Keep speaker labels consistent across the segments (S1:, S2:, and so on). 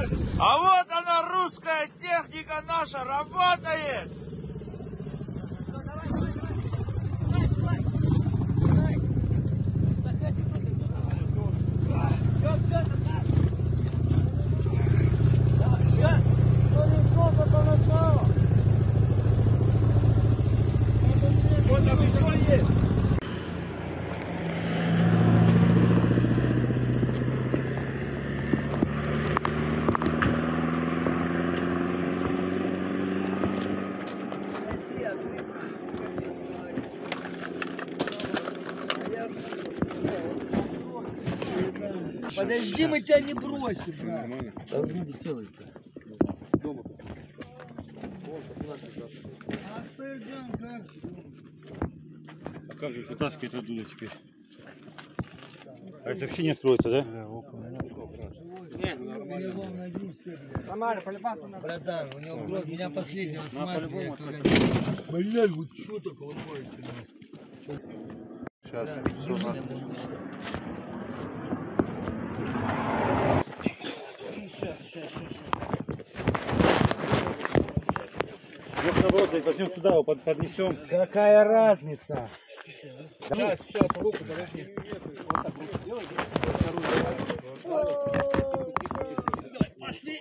S1: А вот она, русская техника наша, работает! Вот там еще есть.
S2: Подожди, мы тебя не бросим, брат.
S3: Дома. А как же их вытаскивать оттуда теперь? А это вообще не откроется, да?
S2: Братан, у него кровь, меня последнего сматывает. Блядь, вот что такое ломается?
S3: Сейчас. Может, наоборот, возьмем сюда, его поднесем.
S2: Какая разница?
S3: Сейчас, руку, подожди. Вот так руку сделай. Пошли.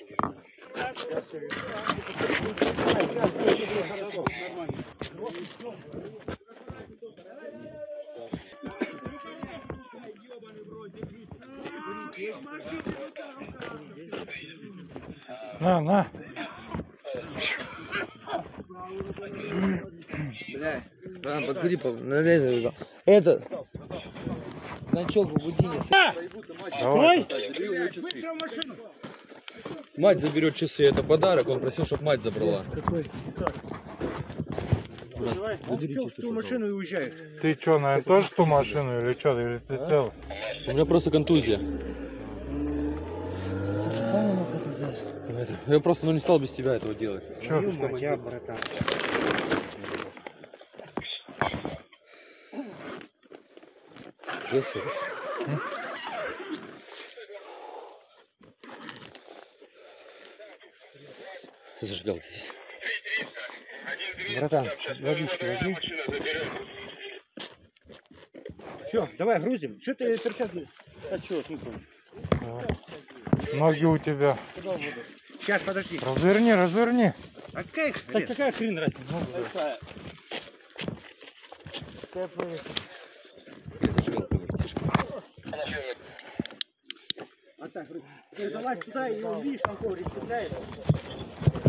S4: На.
S2: Бля, подкури, налезай. Это, значок у Будини.
S4: Давай.
S5: Мать заберет часы, это подарок, он просил, чтобы мать забрала.
S3: Сел в ту машину и уезжаешь.
S4: Ты что, наверное, тоже ту машину или что? Или ты целый?
S5: У меня просто контузия. Я просто не стал без тебя этого делать.
S4: Че?
S3: Братан.
S5: Если. Зажигалки здесь.
S3: Братан, водички возьми. Все, давай грузим. Что ты перчатки? А что, смысл?
S4: Ноги у тебя.
S3: Сейчас, подожди.
S4: Разверни.
S3: А какая хрень разница? А так, ты залазь туда и его видишь, там коврик цепляет.